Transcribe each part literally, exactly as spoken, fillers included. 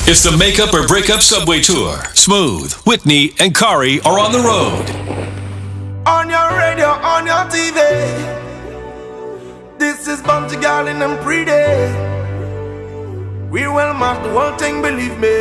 It's the Makeup or Breakup Subway Tour. Smooth, Whitney, and Kari are on the road. On your radio, on your T V. This is Bounty Garland and Pretty. We will mark the whole thing, believe me.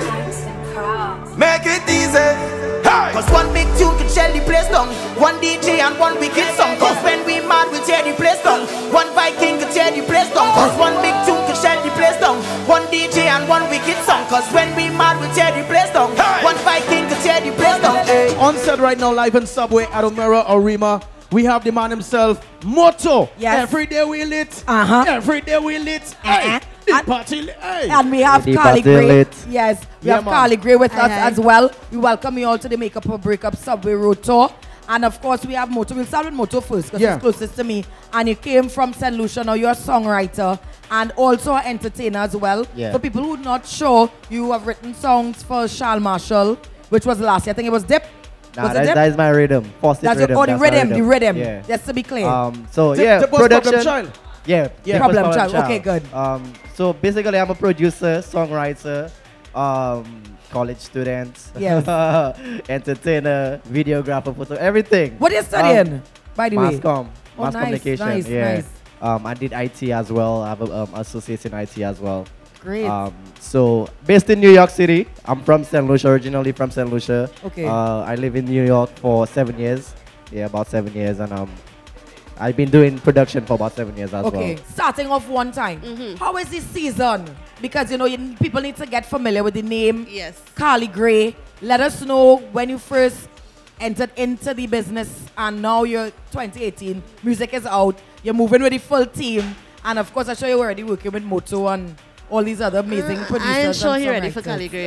Make it easy. Hey. Cause one big tune can shell the place down. One D J and one wicked song. Cause when we mad we tear the place down. One Viking can tear the place down. Cause one big tune can shell the place down. One D J and one wicked song. Cause when we mad we tear the place down. Hey. One Viking can tear the place down. Hey. On set right now, live in Subway at Omera Arima. We have the man himself, Moto. Yes. Every day we lit. Uh-huh. Every day we lit. Uh-huh. Hey. The And- party lit. Hey. And we have The Carly party Gray. lit. Yes, we Yeah, have man. Carly Gray with us Aye, aye. as well. We welcome you all to the Makeup or Breakup Subway Road Tour. And of course, we have Moto. We'll start with Moto first because Yeah. it's closest to me. And you came from Saint Lucia. Now you're a songwriter and also an entertainer as well. Yeah. For people who are not sure, you have written songs for Charles Marshall, which was last year. I think it was Dip. Nah, was it that, Dip? that is my rhythm. Positive That's your, rhythm. oh, the that's my rhythm, the rhythm. Yeah. Just to be clear. Um. So Tip- yeah, Tip was production. Problem Child. Yeah. Yeah. Tip was Problem Child. Okay, good. Um. So basically, I'm a producer, songwriter, um, college student, Yes. entertainer, videographer, photo, everything. What are you studying, Um, by the way? Mass com, Oh, mass nice, communication. nice, yeah. nice. Um, I did I T as well. I have a um, associate in I T as well. Great. Um, so based in New York City. I'm from Saint Lucia, originally from Saint Lucia. Okay. Uh, I live in New York for seven years. Yeah, about seven years, and um, I've been doing production for about seven years as Okay, well. starting off one time. How is this season? Because you know you, people need to get familiar with the name. Yes. Carly Gray. Let us know when you first entered into the business, and now you're twenty eighteen. Music is out. You're moving with the full team, and of course, I'm sure you're already working with Moto and all these other amazing producers. I am sure and you're ready for songwriters. Carly Gray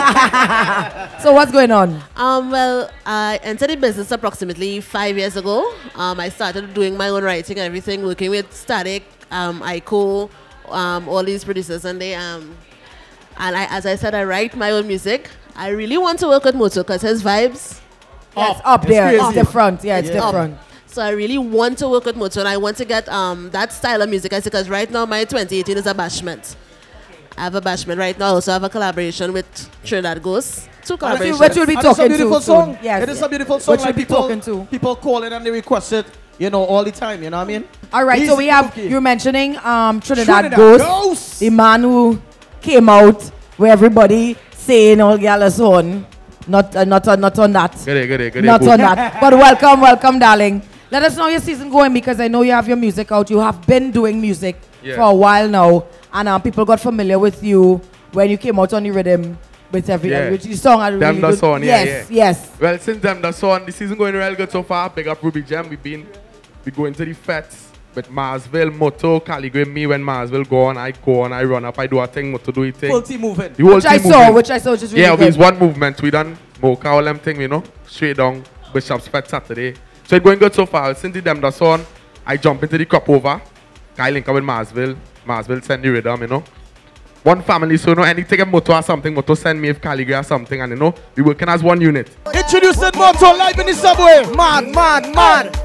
yet. So what's going on? Um, well, I entered the business approximately five years ago. Um, I started doing my own writing and everything, working with Static, um, Aiko, um, all these producers, and they um, and I, as I said, I write my own music. I really want to work with Moto because his vibes. Yes, Up. up there. It's It's crazy. different. Yeah, it's Yeah. different. So I really want to work with Moto, and I want to get um, that style of music. I say because right now my twenty eighteen is a bashment. I have a bashment right now. I also have a collaboration with Trinidad Ghost. Two Which you- collaborations. which you'll be And it's a talking to beautiful soon. song. Yes. It is a beautiful song. Which Like you'll be people, talking to. people call it and they request it, you know, all the time. You know what I mean? All right, so Easy we have, cookie. you're mentioning um, Trinidad, Trinidad Ghost, Ghost. the man who came out where everybody saying all galas on. Not, uh, not, on, not on that. Good day, good day, good day. Not boo. on that. But welcome, welcome, darling. Let us know your season going because I know you have your music out. You have been doing music Yeah. for a while now. And um, people got familiar with you when you came out on the rhythm with every Yeah. with the song. Had a Them really the good- song, yeah, yes, yeah. yes. Well, since them the song, the season going real good so far. Big up Ruby Jam. We been we going to the fets with Marsville, Moto, Carly Gray. Me when Marsville go on, I go on, I run up, I do a thing, Moto do a thing. Full team moving. The whole Which I team saw, moving. which I saw, which is really Yeah, good. there's one movement we done. Mocha all them thing, you know, straight down Bishop's Fed Saturday. So it's going good so far. Since the them the song, I jump into the crop over. I link up with Marsville. Marsville send the rhythm, you know. One family, so you know, anything a Moto or something, Moto send me if Caligra or something, and you know, we working as one unit. Introducing Moto live in the subway. Mad, mad, mad.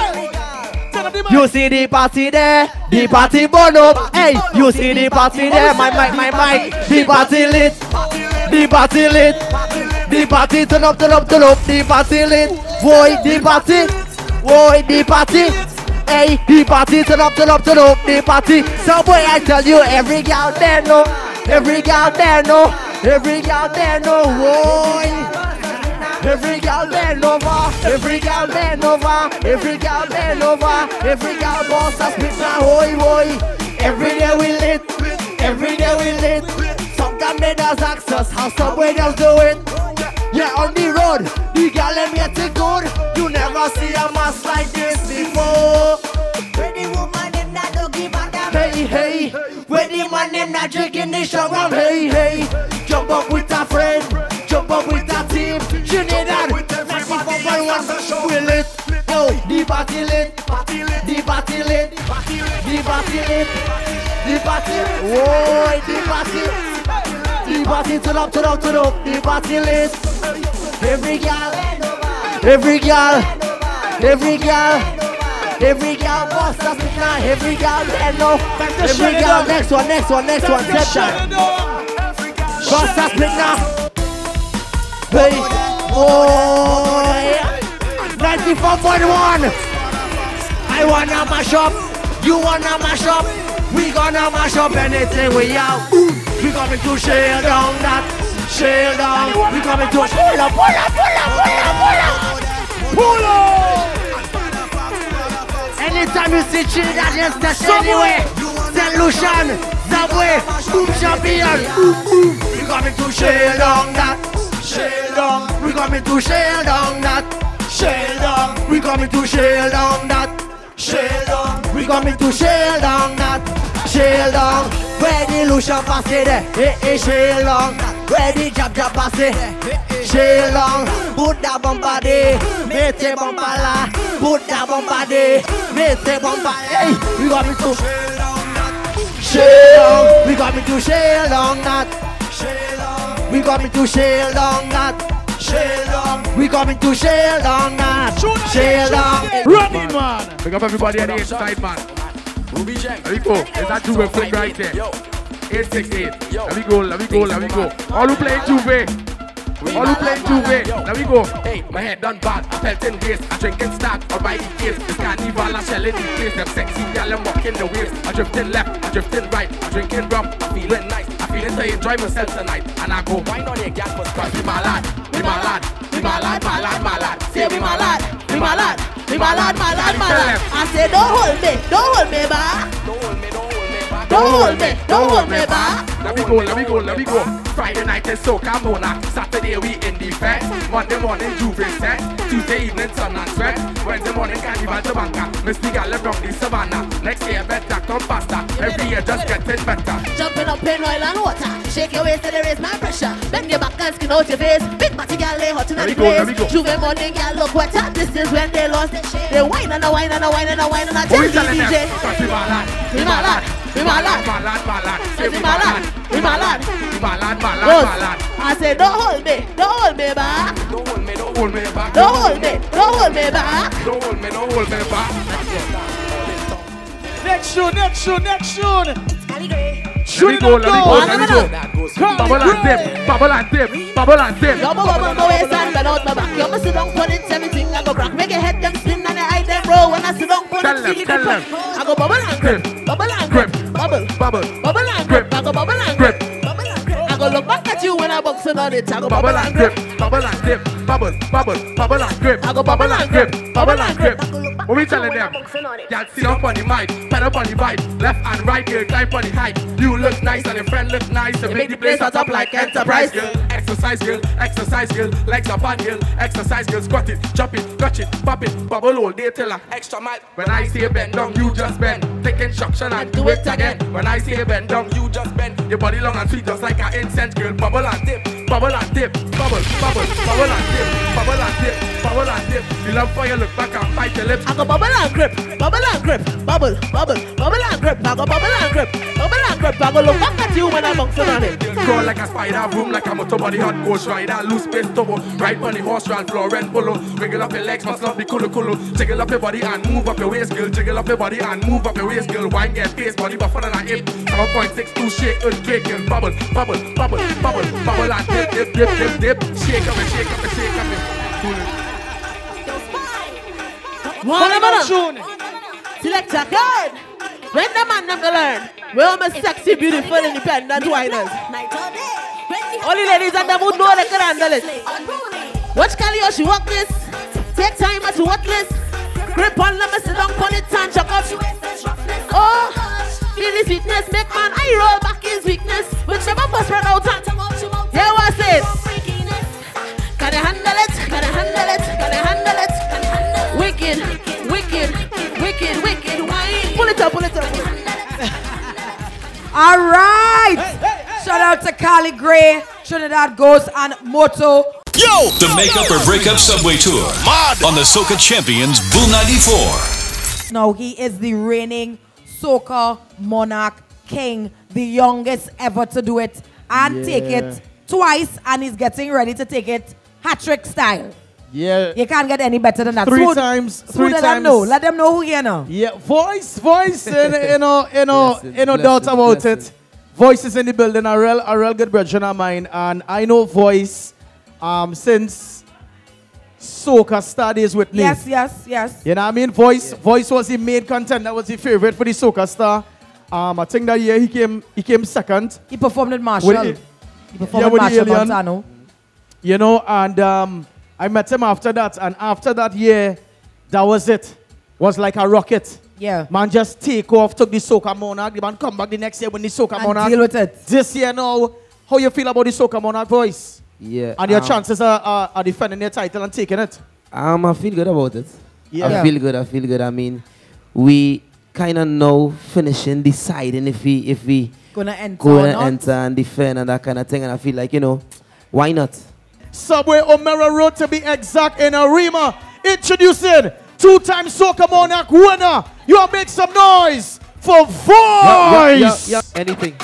You see the party there, the party burn up. Hey, you see the party there, my mic, my mic. The party lit, the party lit, the party turn up, turn up, turn up. The party lit, boy, the party, boy, the party. Hey, the party turn up, turn up, turn up. The party. So boy, I tell you, every gal there know, every gal there know, every gal there know, boy. Every gal bend over, every gal bend over, every gal bend over, every gal boss a spit now, hoy hoy. Every day we lit, every day we lit. Some can make us access how Subway girls do it. Yeah, on the road, the gal them get it good. You never see a mass like this before. When the woman them not do give a damn. Hey hey, when the man them not drinking the sugar. Hey hey, jump up with a friend, jump up with a team. Trinidad, ninety-four point one, we lit. Yo, the party lit, the party lit, the party lit, the party lit, the party. Whoa, the party, the party turn up, turn up, turn up. The party lit. Every gal, every gal, every gal, every gal boss us now. Every gal, no, every gal. Next one, next one, next one. Step down. Bust a split now. Hey, boy. ninety-four point one. I wanna mash up. You wanna mash up. We gonna mash up anything we have. We coming to share down that. Share down. We coming to pull up, pull up, pull up, pull up, pull up. Pull up. Anytime you see Trinidad, just test anyway. Saint Lucian, Subway, Boom Champion. We coming to share down that. Share down. We coming to share down that. Share down. We coming to share down that. Share down. We coming to share down that. Share down. Where the Lucian pass it, eh, eh, share down. Where the jab jab pass it, share down. Put that bomba de, mete bomba la. Put that bomba de, mete bomba. Hey, we coming to share down that. Share down. We coming to share down that. Share down. We coming to share down that. Share down. We coming to share down that. Share down. Running man. Pick up everybody on the inside, man. There we go. There's that Juve flick right there. eight six eight. Let me go, let me go, let me go. All who playing Juve. All who playing Juve. Let me go. Hey, my head done bad. I felt in waist. I drink and stack or by the case. This carnival, I'm shelling the place. Them sexy gal, I'm walking the waist. I drifting left, I drifting right. I drinking rum, I feeling nice. I feeling to enjoy myself tonight. And I go, wine on your gal first. Cause be my lad, be my lad, be my lad, my lad, my lad. Say be my lad, be my lad. Be my lad, my lad, my lad. I say don't hold me, don't hold me back. Don't hold me, don't hold me back. Don't hold me, don't hold me back. Let me go, let me go, let me go. Friday night is Soca Mona. Saturday we in the fest. Monday morning Juve set. Tuesday evening sun and sweat. Wednesday morning Carnival to Banca. Miss the Gala from the Savannah. Next year bet that come faster. Every year just getting better. Jumping up in oil and water. Shake your waist and raise my pressure. Bend your back and skin out your face. Big body gal lay hot in the place. Juve morning gal look wetter. This is when they lost their shit. They whine and a whine and a whine and a whine and a tell the D J. Be my lad, Be my lad, be my lad, my lad, my lad. Say be my lad, be my lad. Be my lad, my lad, Rose, my lad. I say don't hold me, don't hold me back. Don't hold me, don't hold me back. Don't hold me, don't hold me back. Don't hold me, don't hold me back. Next tune, next tune, next tune. Let me go, let me go, let me go. Bubble and dip, bubble and dip, bubble and dip. Yo, bubble, bubble, waist and bend out my back. Yo, me sit down, put it, everything I go crack. Make your head them spin and the eye them roll. When I sit down, put it, feel it grip. I go bubble and grip, bubble and grip, bubble, Bubble, bubble and grip. I go bubble and grip, bubble and grip. I go look back at you when I box on it. I go bubble and grip, bubble and dip, bubble, bubble, bubble and grip. I go bubble and grip, bubble and grip. What we telling them? Y'all sit up on the mic, pen up on the bike, left and right, girl, climb on the height. You look nice and your friend look nice. To make the place hot up like Enterprise, girl. Exercise, girl, exercise, girl. Legs up on, girl. Exercise, girl. Squat it, chop it, touch it, pop it, bubble all day till I extra mile. When I say bend down, you just bend. Take instruction and do it again. When I say bend down, you just bend. Your body long and sweet, just like an incense, girl. Bubble and dip, bubble and dip, bubble, bubble, bubble and dip, bubble and dip, bubble and dip. You love for you look back and bite your lips. I go bubble and grip, bubble and grip, bubble, bubble, bubble and grip. I go bubble and grip, bubble and grip. I go look back at you when I bounce on it. Crawl like a spider, boom like a motor body, hot ghost rider, loose space turbo, ride on the horse, run floor and polo. Wiggle up your legs, muscle up the culo culo. Jiggle up your body and move up your waist, girl. Jiggle up your body and move up your waist, girl. Wine get face, body buffer than a hip. seven point six two shake, earthquake, girl. Bubble, bubble, bubble, bubble, bubble and dip, dip, dip, dip, dip. Shake up and shake up and shake up and. One of them. Select a card. When the man them to learn, we're almost sexy, beautiful, independent whiners. Only ladies and them who know they can handle it. Watch Calio, she walk this. Take time to walk this. Grip on them, sit down, pull it and chuck up. Oh, feel this weakness, make man I roll back his weakness. Whichever bus run out and yeah, what's it? Can you handle it? Can you handle it? Can you handle it? Wicked, wicked, wicked, wicked wine. Pull it up, pull it up. All right. Hey, hey, hey, shout out to Cali Gray, Trinidad Ghost, and Moto. Yo! The Makeup or Breakup Subway Tour. Mod. On the Soca Champions, Boom ninety-four. Now, he is the reigning Soca Monarch King, the youngest ever to do it and yeah. take it twice, and he's getting ready to take it hat-trick style. Yeah. You can't get any better than that. Three so, times. So three let times. them know. Let them know who you know. Yeah. Voice, voice, and you know, you know, you know, doubt about it. Voice is in the building, a real, a real good brethren of mine, and I know Voice um, since Soca studies with me. Yes, yes, yes. You know what I mean? Voice, Yeah. Voice was the main content. That was the favorite for the Soca Star. Um, I think that year he came, he came second. He performed with Marshall. With he performed yeah, with with the Marshall Alien. Montano. You know, and um, I met him after that, and after that year, that was it. Was like a rocket. Yeah. Man just take off, took the Soca Monarch, the man come back the next year when the Soca And Monarch. deal with it. This year now, how you feel about the Soca Monarch, Voice? Yeah. And your um, chances are, are, are defending your title and taking it? Um, I feel good about it. Yeah. I Yeah. feel good. I feel good. I mean, we kind of know finishing, deciding if we if we Gonna enter go or and not. enter and defend and that kind of thing. And I feel like, you know, why not? Subway O'Mara Road to be exact in Arima. Introducing two-time Soca Monarch winner. You all make some noise for Voice. Yo, yo, yo, yo, anything.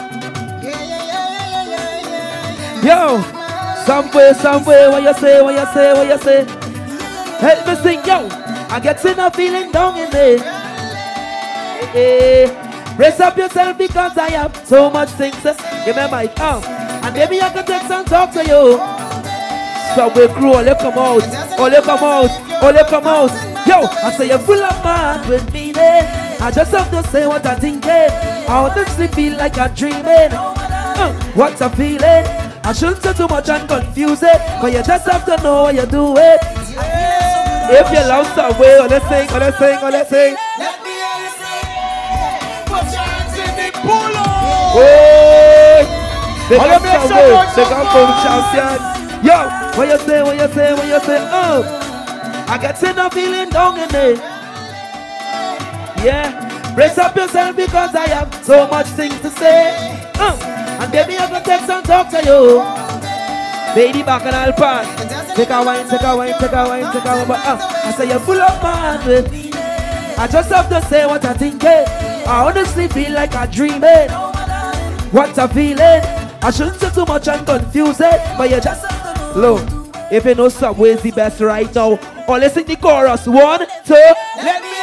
Yo, somewhere, somewhere, what you say, what you say, what you say. Help me sing, yo. I get in a feeling down in there. Hey, hey. Raise up yourself because I have so much things to give me my oh. And maybe I can take some talk to you. Subway crew, all you come out, all you come out, all you come out. Yo, I say you're full of mad with me there. I just have to say what I think. I honestly feel like I'm dreaming. Uh, what I'm feeling. I shouldn't say too much and confuse it, but you just have to know what you do it. If you love Subway, all you sing, all you sing, all you sing. Hey, they got Subway, they got both champions. Yo, what you say, what you say, what you say, oh. I got enough feeling down in there. Yeah, brace up yourself because I have so much things to say. Uh, and baby, I'm gonna take some talk to you. Baby, back and I'll pass. Take a wine, take a wine, take a wine, take a wine. But, uh, I say you're full of man with. I just have to say what I think. Eh? I honestly feel like I'm dreaming. What I'm feeling. I shouldn't say too much and confuse it, but you just have to know. Look, if you know Subway's the best right now, or let's sing the chorus. One, two, let me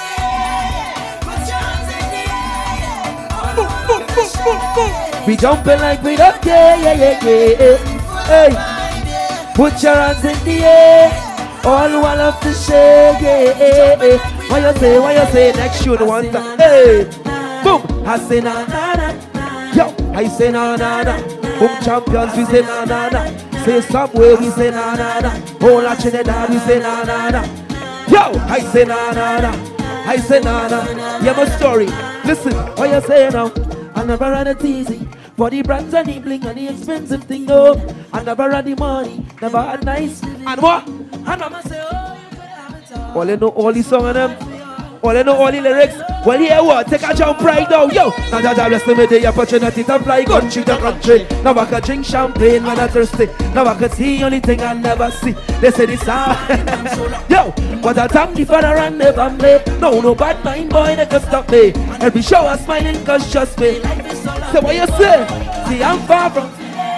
we jumping like we don't care, yeah, yeah, yeah. Hey, put your hands in the air. All who love to shake, yeah, yeah, yeah. What you say, what you say, next shoot one time. Hey, boom, I say na na na. Yo, I say na na na. Boom champions, we say na na na. Say Subway, we say na na na. Whole of Trinidad, we say na na na. Yo, I say na na na. I say na na. Yeah, my story. Listen, what you say now? I never had it easy. For the brands and the bling and the expensive thing, no. I never had the money, never had nice. And what? And I'ma say, oh, you could have it all. All you know, all the song of them. All you know, all the lyrics. Well, here what? Take a jump right now, yo. Now that I bless me with the opportunity to fly country to country. Now I can drink champagne when I'm thirsty. Now I can see only thing I never see. They say this ah. Yo, what a time the father and never play. No, no bad mind boy, they can stop me. Every show I'm smiling cause just me. So what you say? See, I'm far from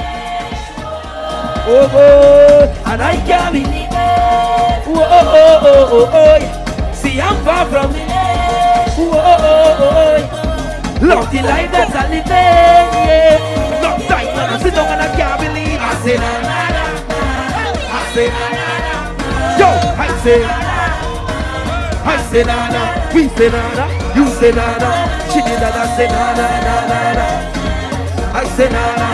oh, oh, and I can't believe it. Oh, oh, oh, oh, oh, oh. See, I'm far from it. Oh, oh, oh, oh. Love the life that I live in. Yeah. No time when I sit down and I can't believe. I say na na na. I say na na na. Yo, I say I say na na. We say na na. You say na na. She did that. I say na na na na na. I say na na.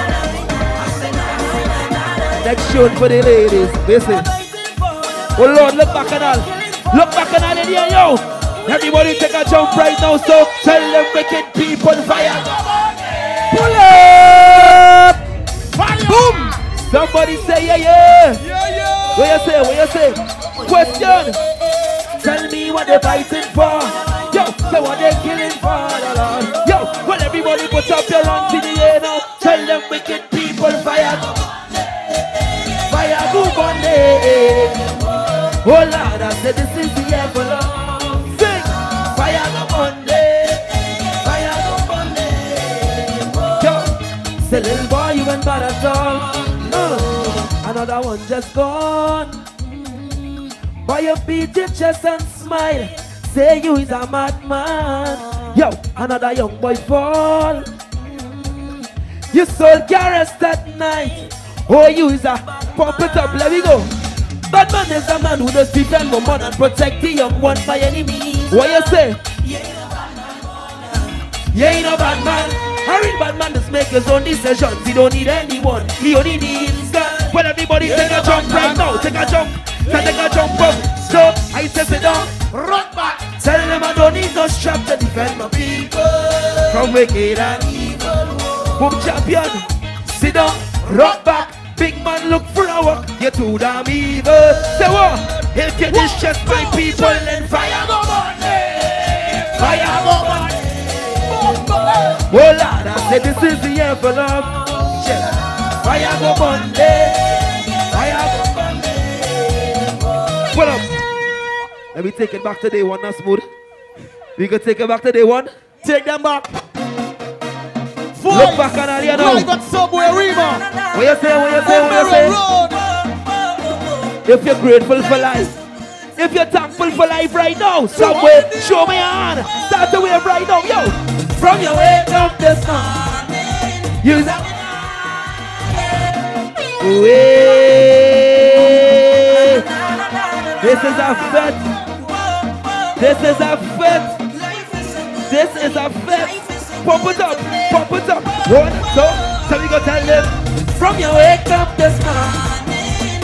Next tune for the ladies. Listen. Oh Lord, look back and all. Look back and all in here, yo. Everybody take a jump right now, so tell them wicked people fire. Pull up. Fire. Boom. Somebody say yeah, yeah. Yeah, yeah. What you say, what you say? Question. Tell me what they're fighting for. Yo, so what they're killing for, Lord. Yo, well everybody put up your hands in the air now. Tell them wicked people fire. Fire, move on there. Oh Lord, I said this is the year for love. Sing, fire go Monday, fire go Monday. Yo, say little boy you ain't bad at all. Uh, another one just gone. Boy you beat your chest and smile. Say you is a madman. Yo, another young boy fall. You sold carrots that night. Oh, you is a pump it up, let me go. Bad man is a man who does defend woman and protect the young one by any means. What you say? You ain't a bad man. A real bad man just make his own decisions. He don't need anyone. He only needs God. Well, everybody take a jump right now. Take a jump. Take a jump up. So I say sit down. Rock back. Tell them I don't need no strap to defend my people from wicked and evil. Boom champion. Sit down. Rock back. Big man look for a walk. You're too damn evil. Say what? If you distress my people, then fire go on. Fire go on. Oh Lord, I said this is the year for love. Yeah. Fire go Monday. Fire go Monday. Pull up. Let me take it back to day one, now smooth. We can take it back to day one. Take them back. Voice. Look back on Alia now. Right got Subway Rima. What you say, what you say, what you say? If you're grateful for life, if you're thankful for life right now, Subway, show me your hand. Start the wave right now, yo. From your wake up this morning, use that. Way. This is a fit. This is a fit. This is a fit. Pump it up, pump it up. One, two, so we go tell them. From your wake up this morning,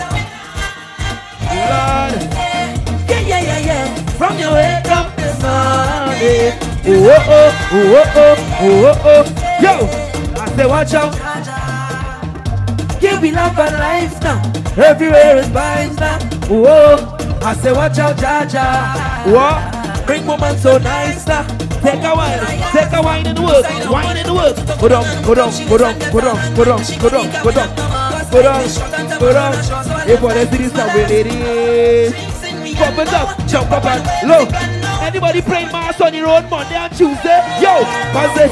Lord. Yeah, yeah, yeah, yeah. From your wake up this morning. Oh, oh, oh, oh, oh, oh, oh. Yo, I say watch out. Give me love and life now. Everywhere is vibes now. Oh, I say watch out, Jaja. What? Bring woman so nice now. Take a wine, take a wine in the woods, wine in the woods. Go down, go down, go down, go down, go down, go down, go down, go down, go down. If what I see this now, where it is. Pump it up, jump up and look. Anybody playing Mass on your own Monday and Tuesday? Yo, what's it?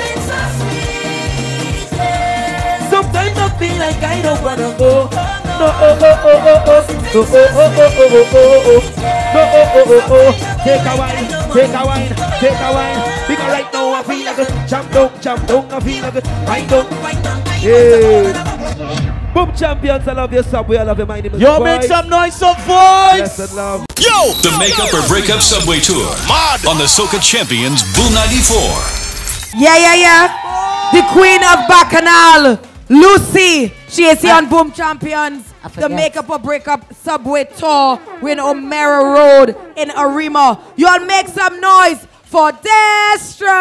Sometimes I feel like I don't wanna go. No, oh, oh, oh, oh, oh. No, oh, oh, oh, oh, oh, oh, oh. No, oh, oh, oh, oh. Take a wine, take a wine, take a wine. Because right now I feel like a jump down, jump down. I feel like a right down. Yeah. Boom champions, I love your Subway, I love your my name is Yo, make some noise, some voice. Yes, and love. Yo! The Makeup or Breakup Subway Tour. Mod on the Soca Champions Boom ninety-four. Yeah, yeah, yeah. The Queen of Bacchanal, Lucy. She is here on Boom Champions. The Makeup or Breakup Subway Tour. We're in O'Mara Road in Arima. Y'all make some noise for Destra.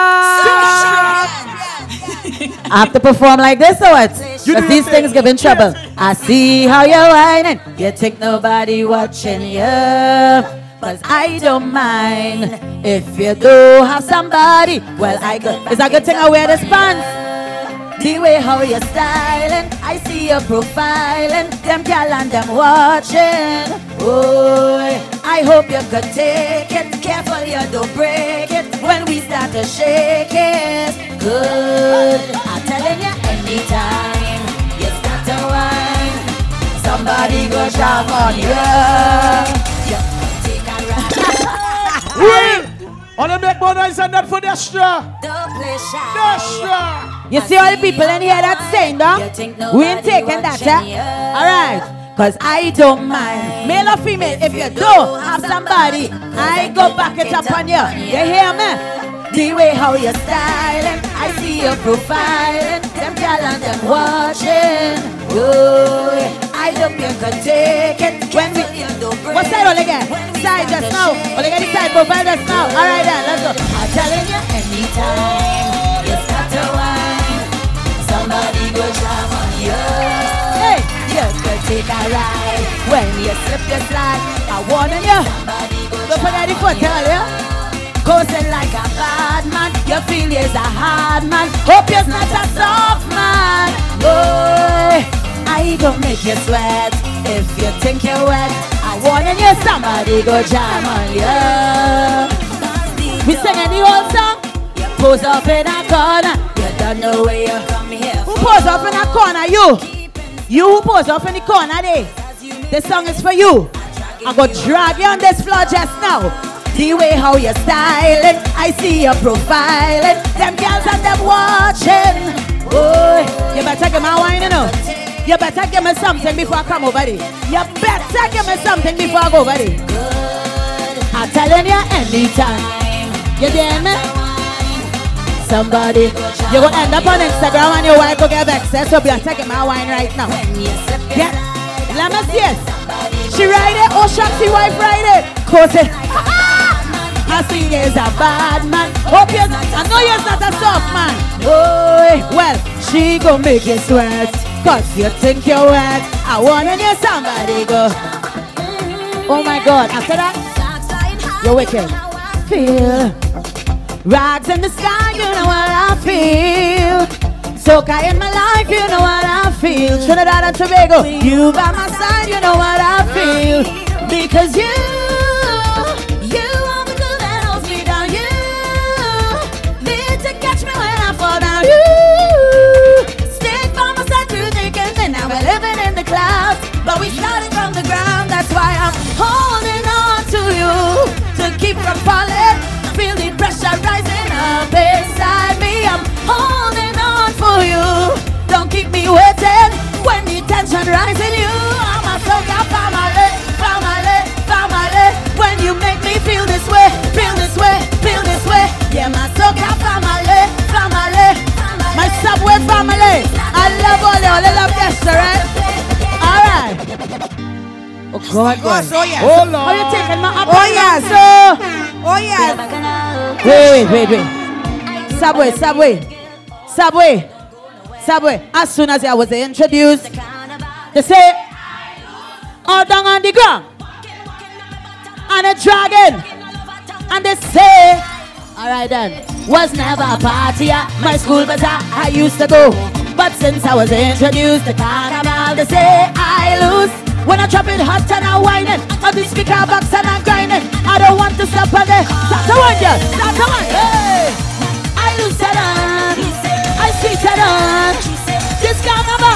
I have to perform like this or what? Because these things give in trouble. I see how you're whining. You think nobody watching you. Cause I don't mind if you do have somebody. Well, I go. It's a good thing I wear this pants. The way how you're styling, I see your profiling. Them gal and them watching. Oh, I hope you could take it. Careful you don't break it when we start to shake it. Good, I'm telling you, anytime you start to whine, somebody go jump on you. You take a ride. On the make more noise and that for Destra. Don't play shy. Destra. You see all the people in here that saying, though? We ain't taking that, eh? Alright. Cause I don't mind, male or female, if you do have somebody, I go back it up on you. You hear me? The way how you're styling, I see your profiling. Them gal and them watching. Oh, I hope you can take it. When we, what's that all again? Side just now. Only get the side profile just now. Alright then, let's go. I'm telling you, anytime you start to whine, somebody go jam on you. Hey, you could take a ride. When you slip the slide, I warn you. Go put that in foot, tell you. Coasting like a bad man, you feel you're a hard man. Hope you're not a soft man. Boy, I don't make you sweat. If you think you're wet, I warn you, somebody go jam on you. We singing the old song. Pose up in a corner. You don't know where you come here. Who pose up in a corner? You. You who pose up in the corner there. This song is for you. I'm gonna drag you on this floor just now. The way how you're styling, I see your profiling. Them girls and them watching. Boy, you better give me a wine, you know. You better give me something before I come over there. You better give me something before I go over there. I'm telling you anytime. You hear me? Somebody, you go end up on Instagram and your wife will get vexed. So you better give me a wine right now. Yeah. Let me see it. She ride it. Oh, Shakti wife ride it. Cause it. I see is a bad man. Hope you're not, I know you're not a soft man. Oh, well, she gon' make you sweat. Cause you think you're wet. I wanna hear somebody go. Oh my God, after that, you're wicked. Feel rags in the sky, you know what I feel. Soca in my life, you know what I feel. Trinidad and Tobago, you by my side, you know what I feel. Because you, you are the glue that holds me down. You, there to catch me when I fall down. You, stick by my side through thick and thin. Now we're living in the clouds, but we started from the ground. That's why I'm holding on to you, to keep from falling. Feel the pressure rising up inside me. I'm holding on for you. Don't keep me waiting when the tension rising you. I'm a soca family, family, family. When you make me feel this way, feel this way, feel this way. Yeah, my soca family, family, my Subway family. I love all y'all, I love restaurant. All right. Oh God, God. Oh yes. Oh Lord. Are you taking my up? Oh yes. So. Oh yes. Wait, wait, wait, wait. Subway, Subway, Subway, Subway. As soon as I was introduced, they say, all down on the ground, and a dragon, and they say, all right then, was never a party at my school bazaar I used to go, but since I was introduced to carnival, they say I lose. When I drop it hot and I'm whining, on the speaker box and I'm grinding. I don't want to stop on there. Start to one, yeah. Start to one. Hey. I lose it on. I sweet it on. This carnival.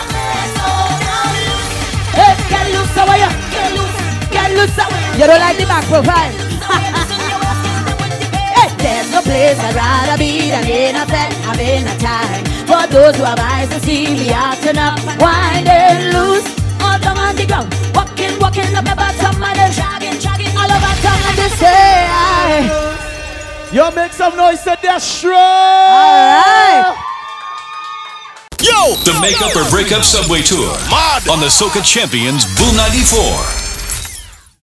Hey, get loose away. Get loose. Get loose away. You don't like the back profile. Hey, there's no place I'd rather be than in a bed. I'm in a time. For those who have eyes to see me acting up, winding loose. All down on the ground, walking, walking up the bottom and then dragging, dragging all over town and they say I. Yo, make some noise to Destro! Alright! Yo! The Make Up or Break Up Subway Tour on the Soca Champions Boom ninety-four.